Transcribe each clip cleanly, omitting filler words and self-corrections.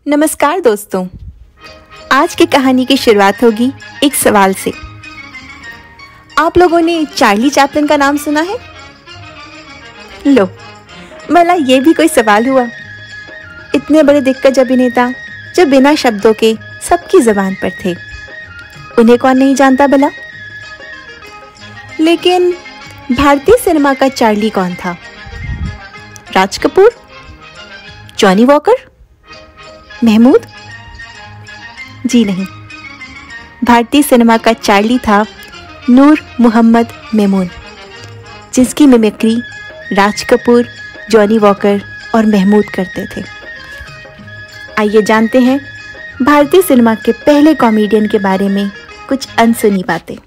नमस्कार दोस्तों, आज की कहानी की शुरुआत होगी एक सवाल से। आप लोगों ने चार्ली चैपलिन का नाम सुना है? लो, भला ये भी कोई सवाल हुआ? इतने बड़े दिग्गज अभिनेता जो बिना शब्दों के सबकी जुबान पर थे, उन्हें कौन नहीं जानता भला? लेकिन भारतीय सिनेमा का चार्ली कौन था? राज कपूर, जॉनी वॉकर, महमूद? जी नहीं, भारतीय सिनेमा का चार्ली था नूर मोहम्मद मेमून, जिसकी मिमिक्री राज कपूर, जॉनी वॉकर और महमूद करते थे। आइए जानते हैं भारतीय सिनेमा के पहले कॉमेडियन के बारे में कुछ अनसुनी बातें।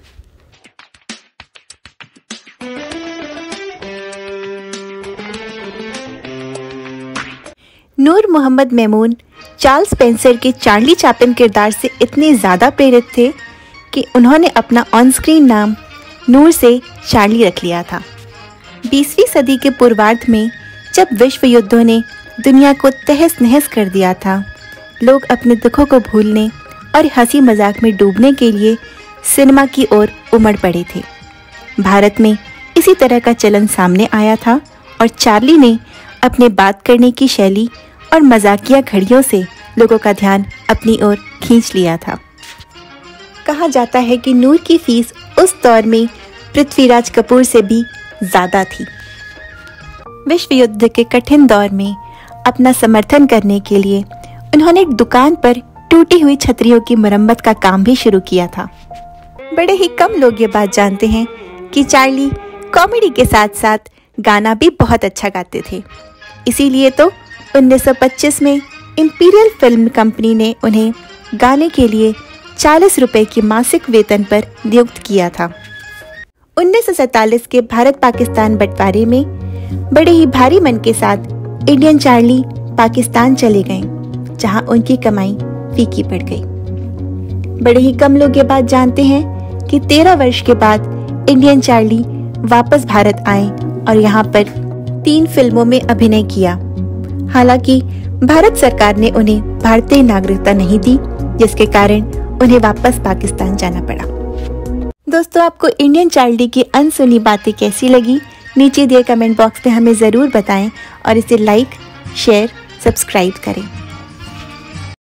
नूर मोहम्मद मेमून चार्ल्स स्पेंसर के चार्ली चैपलिन किरदार से इतने ज़्यादा प्रेरित थे कि उन्होंने अपना ऑन स्क्रीन नाम नूर से चार्ली रख लिया था। 20वीं सदी के पूर्वार्ध में जब विश्व युद्धों ने दुनिया को तहस नहस कर दिया था, लोग अपने दुखों को भूलने और हंसी मजाक में डूबने के लिए सिनेमा की ओर उमड़ पड़े थे। भारत में इसी तरह का चलन सामने आया था और चार्ली ने अपने बात करने की शैली और मजाकिया घड़ियों से लोगों का ध्यान अपनी ओर खींच लिया था। कहा जाता है कि नूर की फीस उस दौर में पृथ्वीराज कपूर से भी ज़्यादा थी। विश्व युद्ध के कठिन दौर में अपना समर्थन करने के लिए उन्होंने एक दुकान पर टूटी हुई छतरियों की मरम्मत का काम भी शुरू किया था। बड़े ही कम लोग ये बात जानते हैं कि चार्ली कॉमेडी के साथ साथ गाना भी बहुत अच्छा गाते थे। इसीलिए तो 1925 में इंपीरियल फिल्म कंपनी ने उन्हें गाने के लिए 40 रुपए की मासिक वेतन पर नियुक्त किया था। 1947 के भारत पाकिस्तान बंटवारे में बड़े ही भारी मन के साथ इंडियन चार्ली पाकिस्तान चले गए, जहां उनकी कमाई फीकी पड़ गई। बड़े ही कम लोग ये बात जानते हैं कि 13 वर्ष के बाद इंडियन चार्ली वापस भारत आए और यहाँ पर 3 फिल्मों में अभिनय किया। हालांकि भारत सरकार ने उन्हें भारतीय नागरिकता नहीं दी, जिसके कारण उन्हें वापस पाकिस्तान जाना पड़ा। दोस्तों, आपको इंडियन चार्ली की अनसुनी बातें कैसी लगी? नीचे दिए कमेंट बॉक्स में हमें ज़रूर बताएं और इसे लाइक, शेयर, सब्सक्राइब करें।